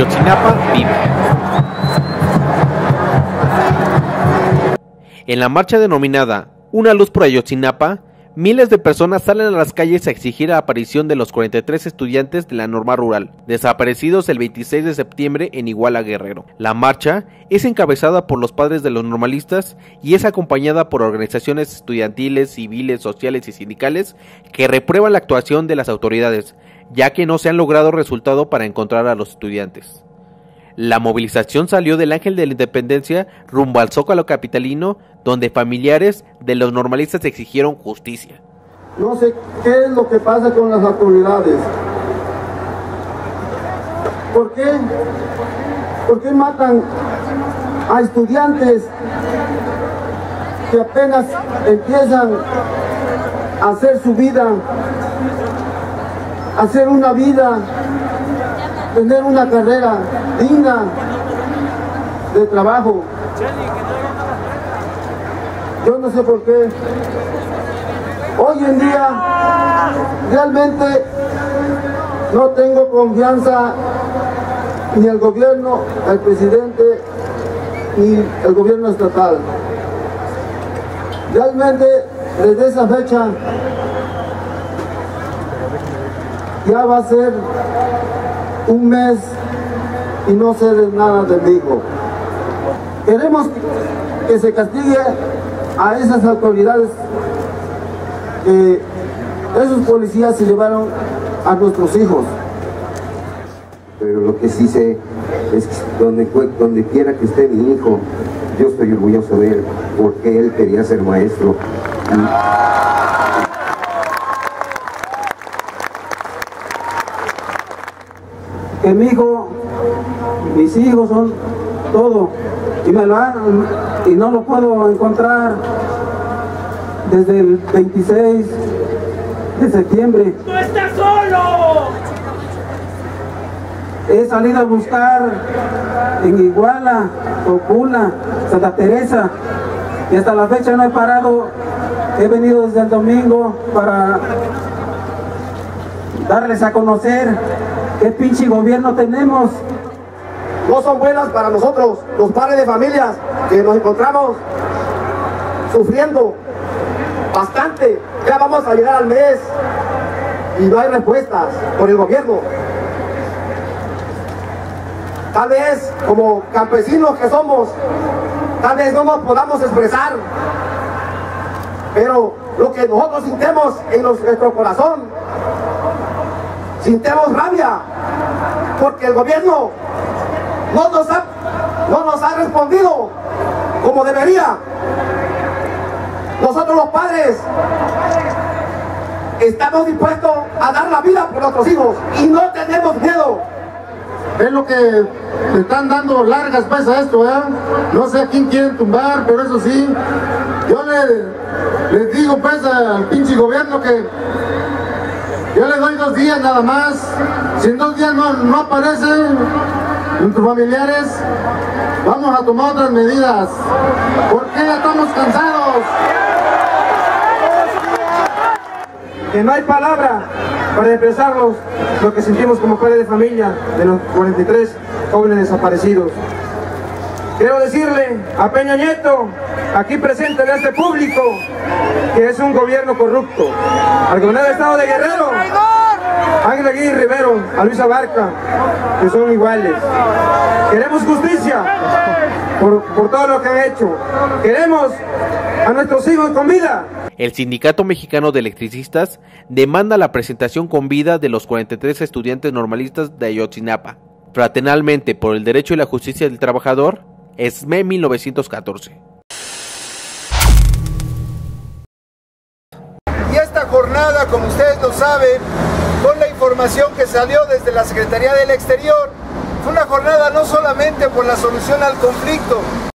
Ayotzinapa vive. En la marcha denominada Una luz por Ayotzinapa, miles de personas salen a las calles a exigir la aparición de los 43 estudiantes de la normal rural, desaparecidos el 26 de septiembre en Iguala, Guerrero. La marcha es encabezada por los padres de los normalistas y es acompañada por organizaciones estudiantiles, civiles, sociales y sindicales que reprueban la actuación de las autoridades, ya que no se han logrado resultado para encontrar a los estudiantes. La movilización salió del Ángel de la Independencia rumbo al Zócalo capitalino, donde familiares de los normalistas exigieron justicia. No sé qué es lo que pasa con las autoridades. ¿Por qué? ¿Por qué matan a estudiantes que apenas empiezan a hacer su vida, a hacer una vida, tener una carrera digna de trabajo? Yo no sé por qué. Hoy en día realmente no tengo confianza ni al gobierno, al presidente, ni al gobierno estatal. Realmente desde esa fecha ya va a ser un mes y no sé de nada de mi hijo. Queremos que se castigue a esas autoridades, que esos policías se llevaron a nuestros hijos. Pero lo que sí sé es que donde quiera que esté mi hijo, yo estoy orgulloso de él, porque él quería ser maestro. Que mi hijo, mis hijos son todo, y me lo han, y no lo puedo encontrar desde el 26 de septiembre. ¡No estás solo! He salido a buscar en Iguala, Cocula, Santa Teresa, y hasta la fecha no he parado. He venido desde el domingo para darles a conocer qué pinche gobierno tenemos. No son buenas para nosotros, los padres de familias, que nos encontramos sufriendo bastante. Ya vamos a llegar al mes y no hay respuestas por el gobierno. Tal vez, como campesinos que somos, tal vez no nos podamos expresar, pero lo que nosotros sintemos en nuestro corazón, sintemos rabia, porque el gobierno no nos ha respondido como debería. Nosotros los padres estamos dispuestos a dar la vida por nuestros hijos y no tenemos miedo. Es lo que le están dando largas pues a esto, ¿eh? No sé a quién quieren tumbar, pero eso sí, yo les digo pues al pinche gobierno que yo le doy 2 días nada más. Si en 2 días no aparecen nuestros familiares, vamos a tomar otras medidas, porque ya estamos cansados. Que no hay palabra para expresarnos lo que sentimos como padres de familia de los 43 jóvenes desaparecidos. Quiero decirle a Peña Nieto, aquí presente en este público, que es un gobierno corrupto. Al gobernador del estado de Guerrero, Ángel Aguirre Rivero, a Luis Abarca, que son iguales. Queremos justicia por todo lo que han hecho. Queremos a nuestros hijos con vida. El Sindicato Mexicano de Electricistas demanda la presentación con vida de los 43 estudiantes normalistas de Ayotzinapa. Fraternalmente por el derecho y la justicia del trabajador, SME 1914. Y esta jornada, como ustedes lo saben, con la información que salió desde la Secretaría del Exterior, fue una jornada no solamente por la solución al conflicto,